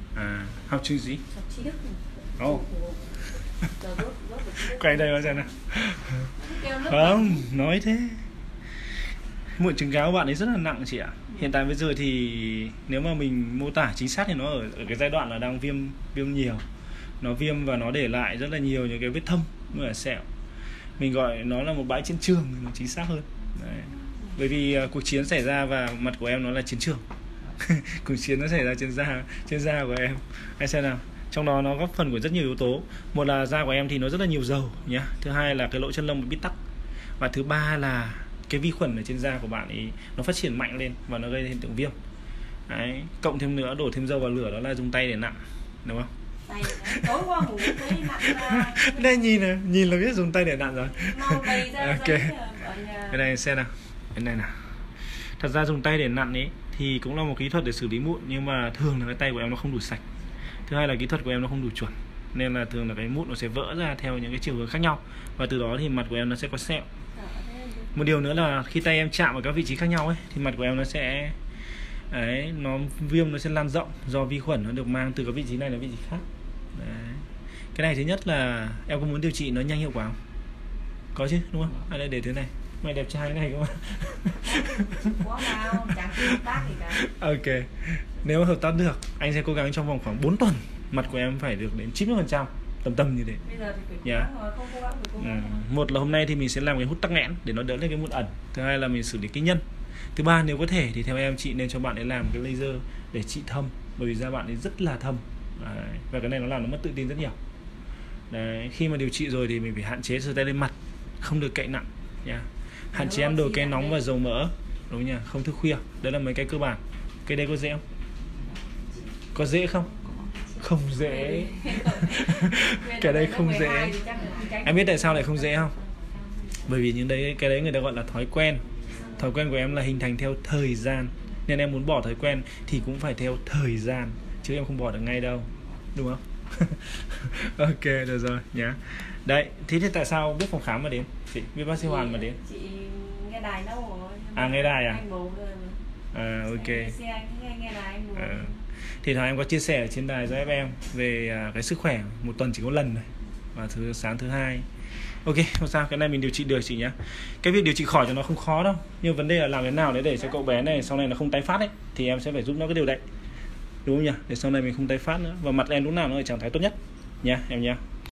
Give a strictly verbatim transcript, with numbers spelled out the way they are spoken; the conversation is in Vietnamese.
À, học trường gì? Học trí đức. Ồ. Quay đây bao giờ nào. Không, nói thế. Mụn trứng cá của bạn ấy rất là nặng chị ạ. Hiện tại bây giờ thì nếu mà mình mô tả chính xác thì nó ở, ở cái giai đoạn là đang viêm viêm nhiều. Nó viêm và nó để lại rất là nhiều những cái vết thâm với cả sẹo. Mình gọi nó là một bãi chiến trường thì nó chính xác hơn. Đấy. Bởi vì uh, cuộc chiến xảy ra và mặt của em nó là chiến trường. Cuộc chiến nó xảy ra trên da trên da của em. Em xem nào. Trong đó nó góp phần của rất nhiều yếu tố. Một là da của em thì nó rất là nhiều dầu nhá. Thứ hai là cái lỗ chân lông bị bít tắc. Và thứ ba là cái vi khuẩn ở trên da của bạn ấy nó phát triển mạnh lên và nó gây hiện tượng viêm. Đấy. Cộng thêm nữa đổ thêm dầu vào lửa đó là dùng tay để nặn, đúng không? Tay tối qua ngủ thấy nặn ra. Đây nhìn này, nhìn là biết dùng tay để nặn rồi. Mau bày ra Ok. giấy ở nhà. Cái này xem nào. Cái này nào. Thật ra dùng tay để nặn ấy thì cũng là một kỹ thuật để xử lý mụn, nhưng mà thường là cái tay của em nó không đủ sạch. Thứ hai là kỹ thuật của em nó không đủ chuẩn, nên là thường là cái mụn nó sẽ vỡ ra theo những cái chiều hướng khác nhau, và từ đó thì mặt của em nó sẽ có sẹo. Một điều nữa là khi tay em chạm vào các vị trí khác nhau ấy thì mặt của em nó sẽ đấy, nó viêm nó sẽ lan rộng do vi khuẩn nó được mang từ cái vị trí này đến vị trí khác. Đấy. Cái này thứ nhất là em có muốn điều trị nó nhanh hiệu quả không? Có chứ, đúng không? À đây để thế này. Mày đẹp trai cái này không? Quá nào, chẳng hợp tác gì cả. Ok. Nếu mà hợp tác được, anh sẽ cố gắng trong vòng khoảng bốn tuần mặt của em phải được đến chín mươi phần trăm, tầm tầm như thế. Bây giờ thì phải cố Yeah. gắng rồi, không cố gắng thì cố gắng. Ừ. Một là hôm nay thì mình sẽ làm cái hút tắc nghẽn để nó đỡ lên cái mụn ẩn. Thứ hai là mình xử lý cái nhân. Thứ ba nếu có thể thì theo em chị nên cho bạn ấy làm cái laser để trị thâm, bởi vì da bạn ấy rất là thâm. Đấy. Và cái này nó làm nó mất tự tin rất nhiều. Đấy. Khi mà điều trị rồi thì mình phải hạn chế sờ tay lên mặt, không được cậy nặng nha. Hạn chế ăn đồ cay nóng và dầu mỡ, đúng nhỉ? Không thức khuya. Đấy là mấy cái cơ bản. Cái đây có dễ không? Có dễ không? Không dễ. Cái đấy không dễ. Em biết tại sao lại không dễ không? Bởi vì những đấy cái đấy người ta gọi là thói quen. Thói quen của em là hình thành theo thời gian, nên em muốn bỏ thói quen thì cũng phải theo thời gian, chứ em không bỏ được ngay đâu, đúng không? Ok, được rồi nhá. Đấy, thế thì tại sao biết phòng khám mà đến? Chị biết bác sĩ Hoàn mà đến? Chị nghe đài đâu rồi. À, nghe đài à? Anh bố rồi. À, ok. Anh xe anh nghe, nghe đài anh bố. À. Thì thằng em có chia sẻ ở trên đài cho ép em về à, cái sức khỏe một tuần chỉ có lần này, và thứ sáng thứ hai. Ok, không sao, cái này mình điều trị được chị nhá. Cái việc điều trị khỏi cho nó không khó đâu, nhưng vấn đề là làm thế nào để để cho cậu bé này sau này nó không tái phát ấy, thì em sẽ phải giúp nó cái điều đấy, đúng không nhỉ? Để sau này mình không tái phát nữa, và mặt em lúc nào nó ở trạng thái tốt nhất nhá em nhá.